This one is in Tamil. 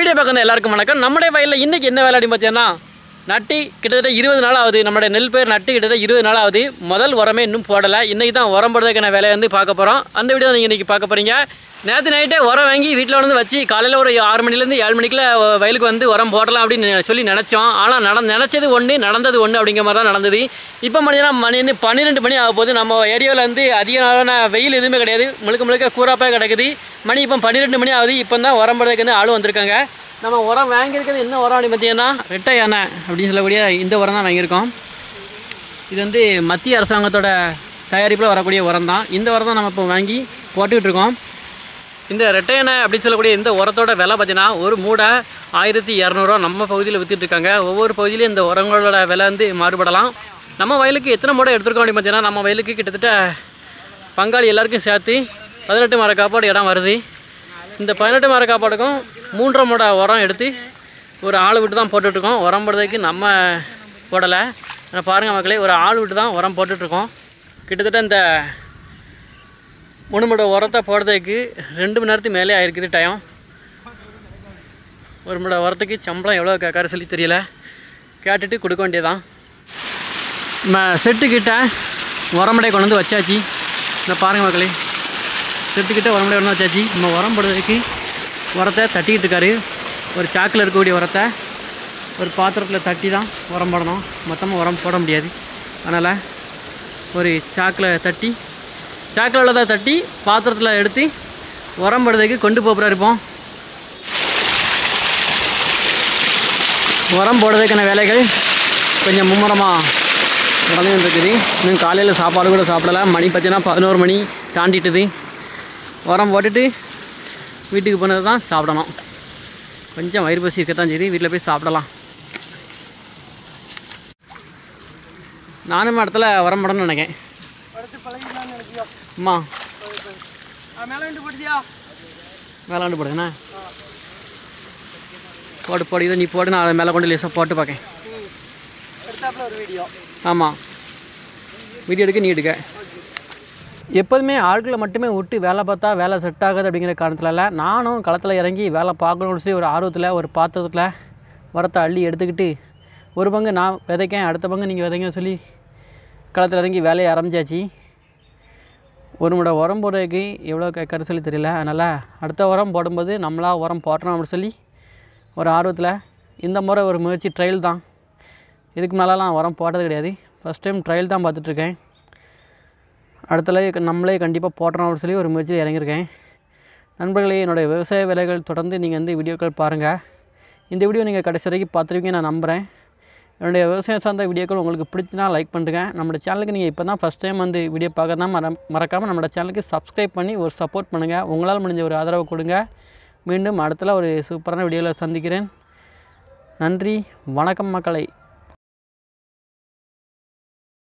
வீடியோ பார்க்குற எல்லாருக்கும் வணக்கம். நம்முடைய வயலில் இன்றைக்கி என்ன வேலை அப்படின்னு பார்த்தீங்கன்னா, நட்டி கிட்டத்தட்ட 20 நாள் ஆகுது. நம்மளுடைய நெல் பயிர் நட்டி கிட்டத்தட்ட 20 நாள் ஆகுது. முதல் உரமே இன்னும் போடலை. இன்றைக்கி தான் உரம் போடுறதுக்கான வேலையை வந்து பார்க்க போகிறோம். அந்த வீடியோ நீங்கள் இன்றைக்கி பார்க்க போகிறீங்க. நேற்று நைட்டே உரம் வாங்கி வீட்டில் வந்து வச்சு காலையில் ஒரு 6 மணிலேருந்து 7 மணிக்குள்ள வயலுக்கு வந்து உரம் போடலாம் அப்படின்னு சொல்லி நினச்சோம். ஆனால் நினச்சது ஒன்று, நடந்தது ஒன்று அப்படிங்கிற மாதிரி தான் நடந்தது. இப்போ மணி 12 மணி ஆக போது. நம்ம ஏரியாவில் வந்து அதிகமான வெயில் எதுவுமே கிடையாது, முழுக்க கூறாப்பாக கிடக்குது. மணி இப்போ 12 மணி ஆகுது. இப்போ தான் உரம் போடுறதுக்கு வந்து ஆள் வந்திருக்காங்க. நம்ம உரம் வாங்கியிருக்கிறது என்ன உரம் அப்படின்னு பார்த்தீங்கன்னா, ரெட்டை யானை அப்படின்னு சொல்லக்கூடிய இந்த உரம் தான் வாங்கியிருக்கோம். இது வந்து மத்திய அரசாங்கத்தோட தயாரிப்பில் வரக்கூடிய உரம் தான். இந்த உரம் தான் நம்ம இப்போ வாங்கி போட்டுக்கிட்டு இருக்கோம். இந்த ரெட்டை யானை அப்படின்னு சொல்லக்கூடிய இந்த உரத்தோட விலை பார்த்தீங்கன்னா, ஒரு மூடை 1200 நம்ம பகுதியில் விற்றுட்ருக்காங்க. ஒவ்வொரு பகுதியிலையும் இந்த உரங்களோட விலை வந்து மாறுபடலாம். நம்ம வயலுக்கு எத்தனை மூடை எடுத்துருக்கோம் அப்படின்னு பார்த்தீங்கன்னா, நம்ம வயலுக்கு கிட்டத்தட்ட பங்காளி எல்லாருக்கும் சேர்த்து 18 மர காப்பாடு இடம் வருது. இந்த 18 மர காப்பாடுக்கும் 3.5 மூடை உரம் எடுத்து ஒரு ஆள் விட்டு தான் போட்டுட்ருக்கோம். உரம் போடுறதுக்கு நம்ம போடலை. பாருங்கள் மக்களே, ஒரு ஆள் விட்டு தான் உரம் போட்டுட்ருக்கோம். கிட்டத்தட்ட இந்த 3 மூடை உரத்தை போடுறதுக்கு 2 மணி நேரத்துக்கு மேலே ஆயிருக்குது டைம். ஒரு மூடை உரத்துக்கு சம்பளம் எவ்வளோ கேட்காரு சொல்லி தெரியல, கேட்டுட்டு கொடுக்க வேண்டியதான். நம்ம செட்டுக்கிட்ட உரமடை கொண்டு வந்து வச்சாச்சு. இந்த பாருங்கள் மக்களே, செட்டுக்கிட்ட உரமடை கொண்டு வந்து வச்சாச்சு. நம்ம உரம் போடுறதுக்கு உரத்தை தட்டிக்கிட்டு இருக்காரு. ஒரு சாக்கில் இருக்கக்கூடிய உரத்தை ஒரு பாத்திரத்தில் தட்டி தான் உரம் போடணும். மொத்தமாக உரம் போட முடியாது. அதனால் ஒரு சாக்கில் தட்டி, சாக்கில் உள்ளதை தட்டி பாத்திரத்தில் எடுத்து உரம் போடுறதுக்கு கொண்டு போகிறாரு. இப்போ உரம் போடுறதுக்கான வேலைகள் கொஞ்சம் மும்முரமாக நடந்துகிட்டு இருக்குது. இன்னும் காலையில் சாப்பாடு கூட சாப்பிடலாம். மணி பார்த்தீங்கன்னா 11 மணி தாண்டிட்டுது. உரம் போட்டுட்டு வீட்டுக்கு போனது தான் சாப்பிடணும். கொஞ்சம் வயிறு பசி இருக்கத்தான் சரி, வீட்டில் போய் சாப்பிடலாம். நானும் இடத்துல உரம் போடணும்னு நினைக்கிறேன். அம்மா மேலாண்டு போடுங்கண்ணா, போடு இதை நீ போடு, நான் மேலே கொண்டு லேசாக போட்டு பார்க்கேன். ஆமாம், வீடியோ எடுக்க நீ எடுக்க. எப்போதுமே ஆட்களை மட்டுமே விட்டு வேலை பார்த்தா வேலை செட் ஆகுது அப்படிங்கிற காரணத்தில் நானும் களத்தில் இறங்கி வேலை பார்க்கணும்னு சொல்லி ஒரு ஆர்வத்தில் ஒரு பாத்திரத்தில் உரத்தை அள்ளி எடுத்துக்கிட்டு, ஒரு பங்கு நான் விதைக்கேன், அடுத்த பங்கு நீங்கள் விதைங்க சொல்லி களத்தில் இறங்கி வேலையை ஆரம்பிச்சாச்சு. ஒரு முறை உரம் போடுறதுக்கு எவ்வளோ கேட்கறது சொல்லி தெரியல. அதனால் அடுத்த உரம் போடும்போது நம்மளாக உரம் போடுறோம் அப்படின்னு சொல்லி ஒரு ஆர்வத்தில் இந்த முறை ஒரு முயற்சி ட்ரையல் தான். இதுக்கு மேலெலாம் உரம் போட்டது கிடையாது. ஃபஸ்ட் டைம் ட்ரையல் தான் பார்த்துட்ருக்கேன். அடுத்தல நம்மளே கண்டிப்பாக போட்டுறோம் அப்படின்னு சொல்லி ஒரு முயற்சியில் இறங்கியிருக்கேன். நண்பர்களே, என்னுடைய விவசாய வேலைகள் தொடர்ந்து நீங்கள் வந்து வீடியோக்கள் பாருங்கள். இந்த வீடியோ நீங்கள் கடைசி வரைக்கும் பார்த்துருவீங்க நான் நம்புகிறேன். என்னுடைய விவசாயம் சார்ந்த வீடியோக்கள் உங்களுக்கு பிடிச்சினா லைக் பண்ணுங்க. நம்மளோட சேனலுக்கு நீங்கள் இப்போ தான் ஃபஸ்ட் டைம் வந்து வீடியோ பார்க்க தான் மறக்காமல் நம்மளோட சேனலுக்கு சப்ஸ்கிரைப் பண்ணி ஒரு சப்போர்ட் பண்ணுங்கள். உங்களால் முடிஞ்ச ஒரு ஆதரவு கொடுங்க. மீண்டும் அடுத்தல ஒரு சூப்பரான வீடியோவில் சந்திக்கிறேன். நன்றி, வணக்கம் மக்களை.